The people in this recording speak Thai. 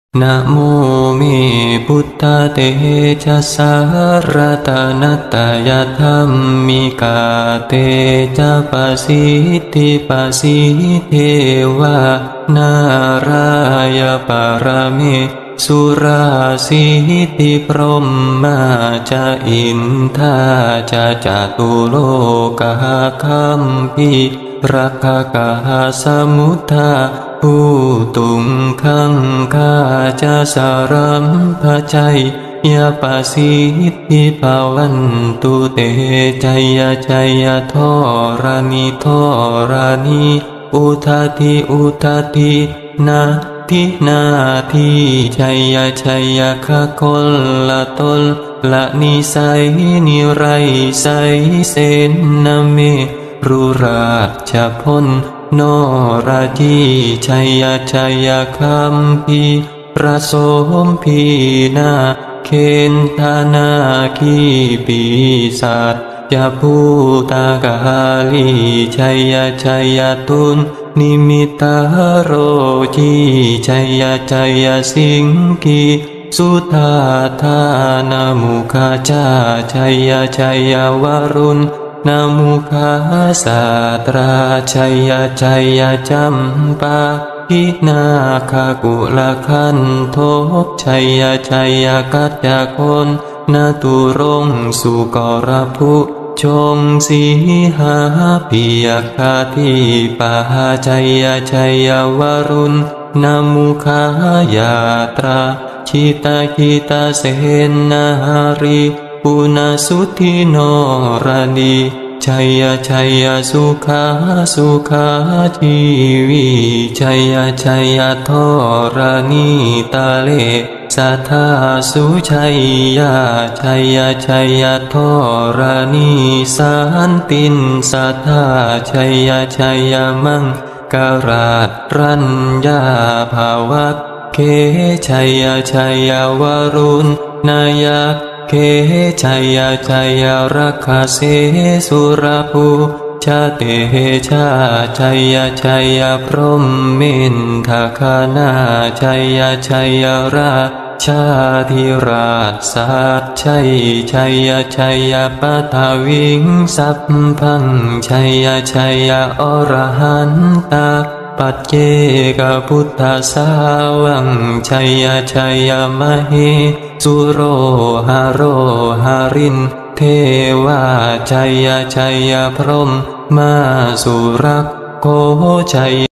นะโมเมพุทธเตชะสารตนัตตยธรรมิกาเตจะปะสิทธิปะสิเทวานารายปารเมสุราสิทธิพรหมาจะอินทาจะจตุโลกะคัมภิรักขกะสมุทธาผู้ตุงขังคาจะสารัมภจัยยาปสิทธิภาวันตุเตชัยยะชัยยะทอรานิทอรานิอุทาทิอุทาทินาทินาทิชัยยะชัยยะคะคลละตลละนิสัยนิไรไสเสนนะเมรุราชพลโนราจีชัยยะชัยยะคัมภีประสมพีนาเคนธานาคีปีศาจจะพูตากาลีชัยยะชัยยะตุนนิมิตาโรจีชัยยะชัยยะสิงกีสุธาธานามุขจาชัยยะชัยยะวรุณนามุขาสาตราชัยยะชัยยะจัมปาพินาคากุลคันโทชัยยะชัยยะกัจจคนนาตุรงสุกรภุชงสีหาปิยคาทิปาชัยยะชัยยะวรุณนามุขายาตราชิตาคิตาเสนาหาริปุณสุทิโนรานีชัยยะชัยยะสุขาสุขาชีวีชัยยะชัยยะทอรานีตาเลสัทธาสุชัยยะชัยยะชัยยะทอรานีสันตินสัทธาชัยยะชัยยะมังการาตรัญญาภาวัตเคชัยยะชัยยะวรุณนายักเคชัยยะชัยยะรักขเสสุรภูชาเตชาชัยยะชัยยะพรหมมินทคานาชัยยะชัยยะราชาธิราชสัจชัยชัยยะชัยยะปัทวิงสัพพังชัยยะชัยยะอรหันตาปัจเจกพุทธสาวังชัยยะชัยยะมเหสุโรหาโรหารินเทวาชัยยะชัยยะพรหมมาสุรักโกชัย